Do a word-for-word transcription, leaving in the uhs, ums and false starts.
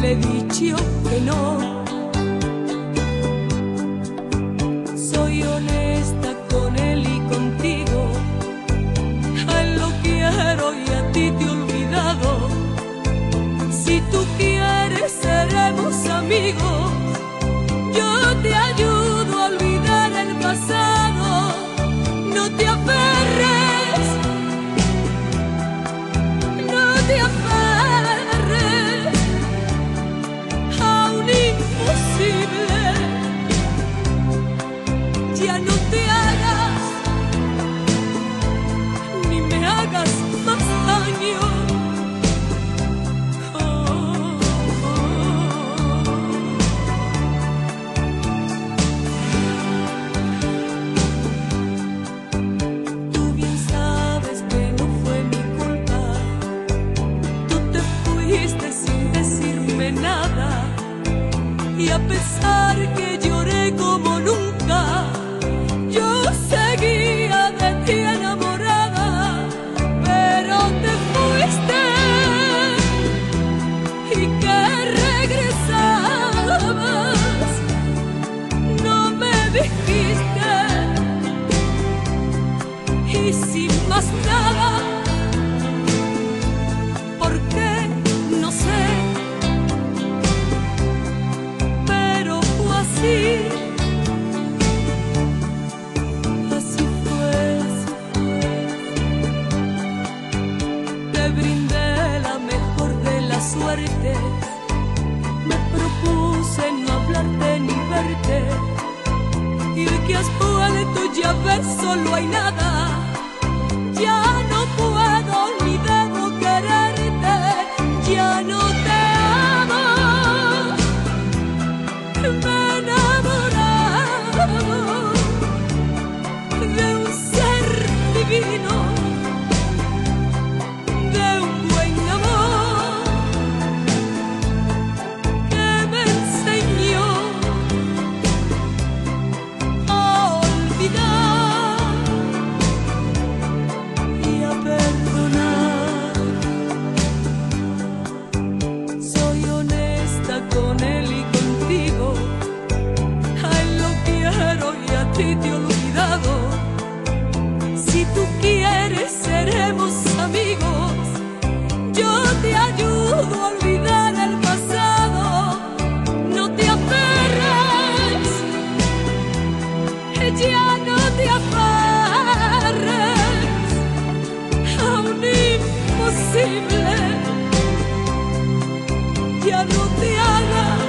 le he dicho que no. Soy honesta con él y contigo, a él lo quiero y a ti te he olvidado. Si tú quieres seremos amigos, yo te ayudo a olvidar el pasado. No te aferres, no te aferres a un imposible. Ya no te hagas, ni me hagas más daño. Y a pesar que lloré como nunca, yo seguía de ti enamorada. Pero te fuiste y que regresabas, no me dijiste. Y sin más nada, ¿por qué? No sé. Así fue, así fue. Te brindé la mejor de las suertes, me propuse no hablarte ni verte, y hoy que has vuelto ya ves, solo hay nada. Ya no puedo ni debo quererte, ya no te amo. Me de un ser divino, de un buen amor que me enseñó a olvidar y a perdonar. Soy honesta con él y contigo, a él lo quiero y a ti te he olvidado. Si tú quieres seremos amigos, yo te ayudo a olvidar el pasado. No te aferres, ya no te aferres a un imposible. Ya no te hagas